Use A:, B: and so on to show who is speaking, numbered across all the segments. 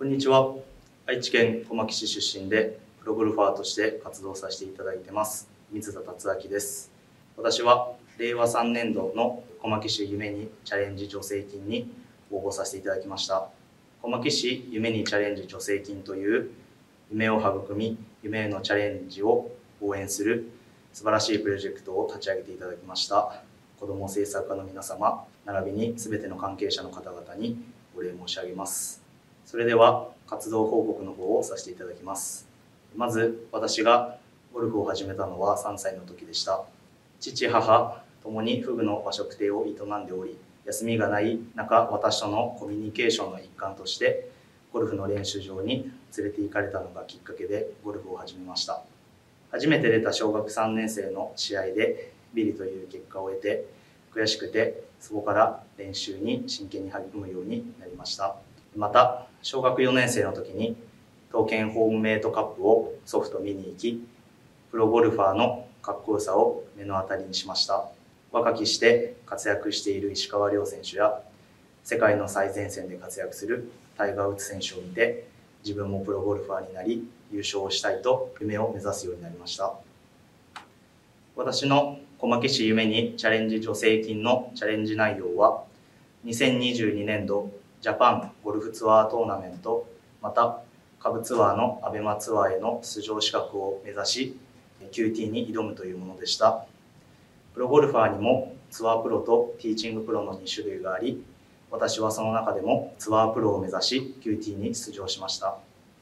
A: こんにちは。愛知県小牧市出身でプロゴルファーとして活動させていただいてます水田達明です。私は令和3年度の小牧市夢にチャレンジ助成金に応募させていただきました。小牧市夢にチャレンジ助成金という夢を育み、夢へのチャレンジを応援する素晴らしいプロジェクトを立ち上げていただきました子ども政策課の皆様並びに全ての関係者の方々にお礼申し上げます。それでは活動報告の方をさせていただきます。まず私がゴルフを始めたのは3歳の時でした。父母ともにフグの和食亭を営んでおり、休みがない中、私とのコミュニケーションの一環としてゴルフの練習場に連れて行かれたのがきっかけでゴルフを始めました。初めて出た小学3年生の試合でビリという結果を得て悔しくて、そこから練習に真剣に励むようになりました。また小学4年生の時に東建ホームメイトカップをソフト見に行き、プロゴルファーのかっこよさを目の当たりにしました。若きして活躍している石川遼選手や世界の最前線で活躍するタイガー・ウッズ選手を見て、自分もプロゴルファーになり優勝をしたいと夢を目指すようになりました。私の小牧市夢にチャレンジ助成金のチャレンジ内容は、2022年度ジャパンゴルフツアートーナメント、また下部ツアーのアベマツアーへの出場資格を目指し QT に挑むというものでした。プロゴルファーにもツアープロとティーチングプロの2種類があり、私はその中でもツアープロを目指し QT に出場しました。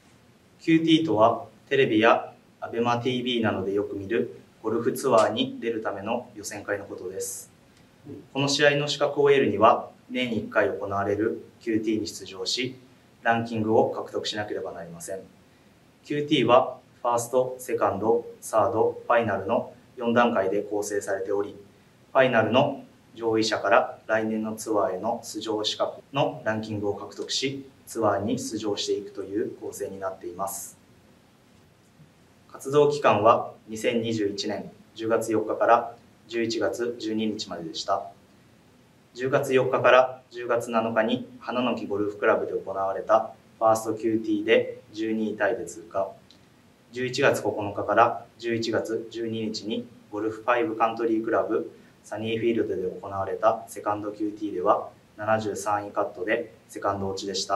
A: QT とはテレビやアベマ TV などでよく見るゴルフツアーに出るための予選会のことです。この試合の資格を得るには年1回行われる QT に出場し、ランキングを獲得しなければなりません。 QT はファースト、セカンド、サード、ファイナルの4段階で構成されており、ファイナルの上位者から来年のツアーへの出場資格のランキングを獲得し、ツアーに出場していくという構成になっています。活動期間は2021年10月4日から11月12日まででした。10月4日から10月7日に花の木ゴルフクラブで行われたファースト QT で12位タイで通過。11月9日から11月12日にゴルフ5カントリークラブサニーフィールドで行われたセカンド QT では73位カットでセカンド落ちでした。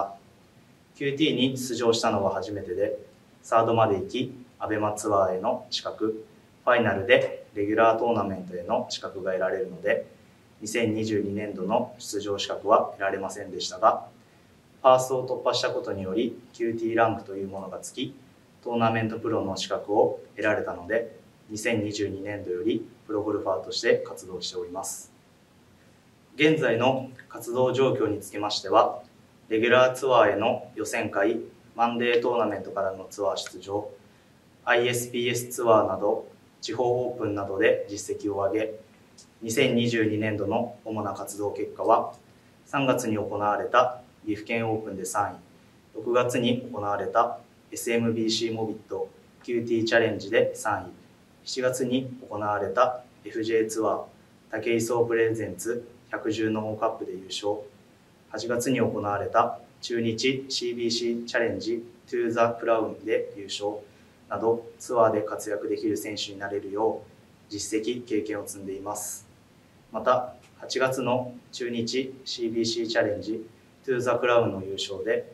A: QT に出場したのは初めてで、サードまで行きアベマツアーへの資格、ファイナルでレギュラートーナメントへの資格が得られるので、2022年度の出場資格は得られませんでしたが、ファーストを突破したことにより QT ランクというものがつき、トーナメントプロの資格を得られたので、2022年度よりプロゴルファーとして活動しております。現在の活動状況につきましては、レギュラーツアーへの予選会、マンデートーナメントからのツアー出場、ISPS ツアーなど地方オープンなどで実績を上げ、2022年度の主な活動結果は、3月に行われた岐阜県オープンで3位、6月に行われた SMBC モビット QT チャレンジで3位、7月に行われた FJ ツアー武井壮プレゼンツ110ノーカップで優勝、8月に行われた中日 CBC チャレンジトゥーザクラウンで優勝など、ツアーで活躍できる選手になれるよう実績経験を積んでいます。また8月の中日 CBC チャレンジトゥーザクラウンの優勝で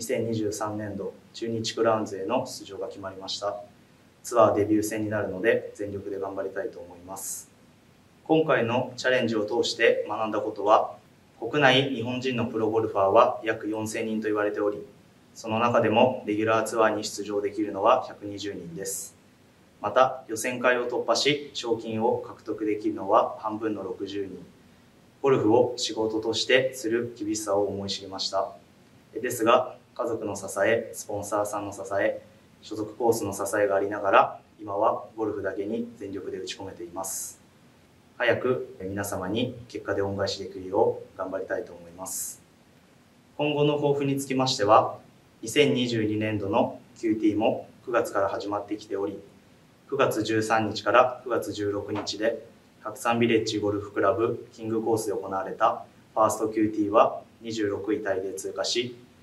A: 2023年度中日クラウンズへの出場が決まりました。ツアーデビュー戦になるので全力で頑張りたいと思います。今回のチャレンジを通して学んだことは、国内日本人のプロゴルファーは約4000人と言われており、その中でもレギュラーツアーに出場できるのは120人です。また予選会を突破し賞金を獲得できるのは半分の60人。ゴルフを仕事としてする厳しさを思い知りました。ですが家族の支え、スポンサーさんの支え、所属コースの支えがありながら、今はゴルフだけに全力で打ち込めています。早く皆様に結果で恩返しできるよう頑張りたいと思います。今後の抱負につきましては、2022年度の QT も9月から始まってきており、9月13日から9月16日で白山ビレッジゴルフクラブキングコースで行われたファースト QT は26位タイで通過し、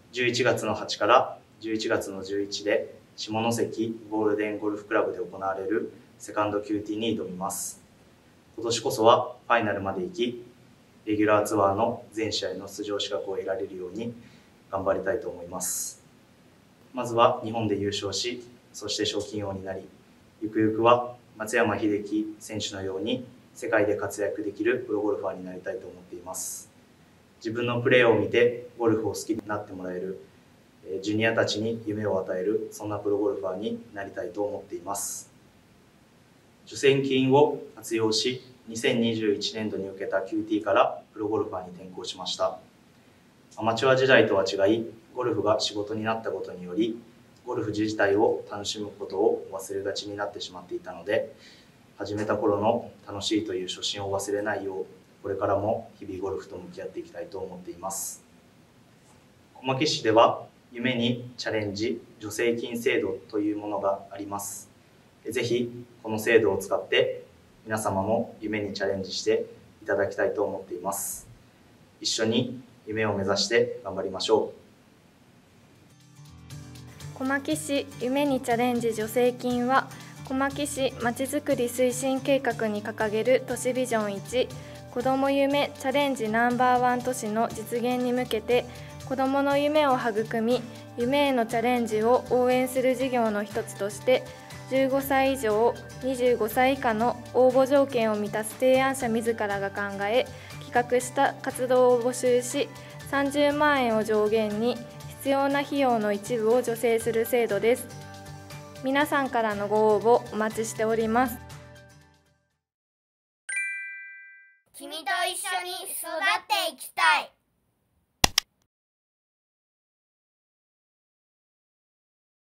A: 11月の8から11月の11で下関ゴールデンゴルフクラブで行われるセカンド QT に挑みます。今年こそはファイナルまで行き、レギュラーツアーの全試合の出場資格を得られるように頑張りたいと思います。まずは日本で優勝し、そして賞金王になり、ゆくゆくは松山英樹選手のように世界で活躍できるプロゴルファーになりたいと思っています。自分のプレーを見てゴルフを好きになってもらえる、ジュニアたちに夢を与える、そんなプロゴルファーになりたいと思っています。助成金を活用し、2021年度に受けた QT からプロゴルファーに転向しました。アマチュア時代とは違い、ゴルフが仕事になったことにより、ゴルフ自体を楽しむことを忘れがちになってしまっていたので、始めた頃の楽しいという初心を忘れないよう、これからも日々ゴルフと向き合っていきたいと思っています。小牧市では夢にチャレンジ助成金制度というものがあります。ぜひこの制度を使って皆様も夢にチャレンジしていただきたいと思っています。一緒に夢を目指して頑張りましょ
B: う。小牧市夢にチャレンジ助成金は、小牧市まちづくり推進計画に掲げる都市ビジョン1子ども夢チャレンジNo.1都市の実現に向けて、子どもの夢を育み、夢へのチャレンジを応援する事業の一つとして、15歳以上25歳以下の応募条件を満たす提案者自らが考え企画した活動を募集し、30万円を上限に必要な費用の一部を助成する制度です。皆さんからのご応募お待ちしております。
C: 君と一緒に育っていきたい。